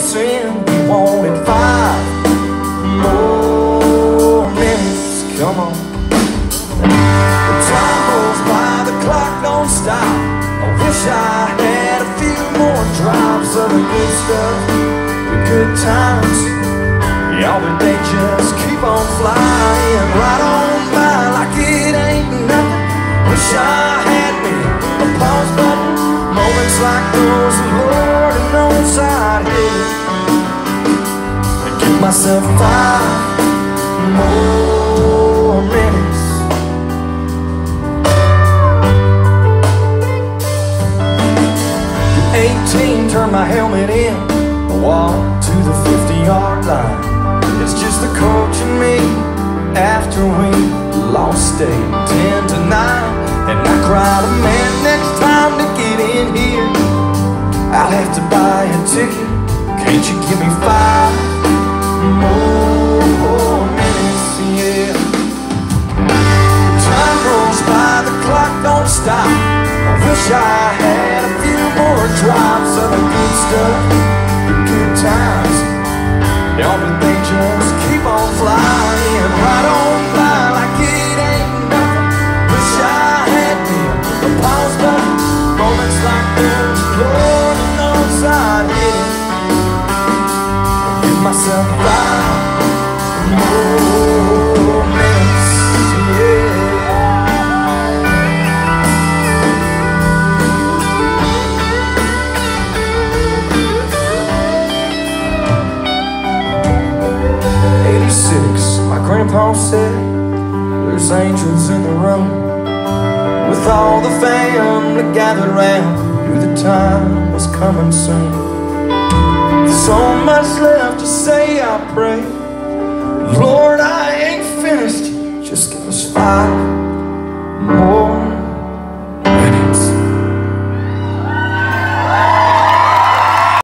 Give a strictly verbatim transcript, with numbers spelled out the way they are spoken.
sin. We wanted five more minutes. Come on. The time goes by, the clock don't stop. I wish I had a few more drops of the good stuff, the good times. Yeah, but they just keep on flying right on by like it ain't nothing. Wish I had me a pause button. Moments like those, Lord knows I'd hit it and give myself five more minutes. eighteen, turn my helmet in, walk to the fifty-yard line. It's just the coach and me after we lost state ten to nine. And I cried, a man, next time to get in here I'll have to buy a ticket. Can't you give me five more minutes? Yeah. Time rolls by, the clock don't stop. I wish I had a few more drops of the good stuff, the good times. Yeah, but they just keep on flying right on by like it ain't nothing. Wish I had me a pause button. Moments like those, Lord knows I'd hit it and give myself five more minutes. Yeah. eighty-six, my grandpa said there's angels in the room, with all the family gathered round, knew the time was coming soon. There's so much left to say, I pray, Lord, I ain't finished, just give us five more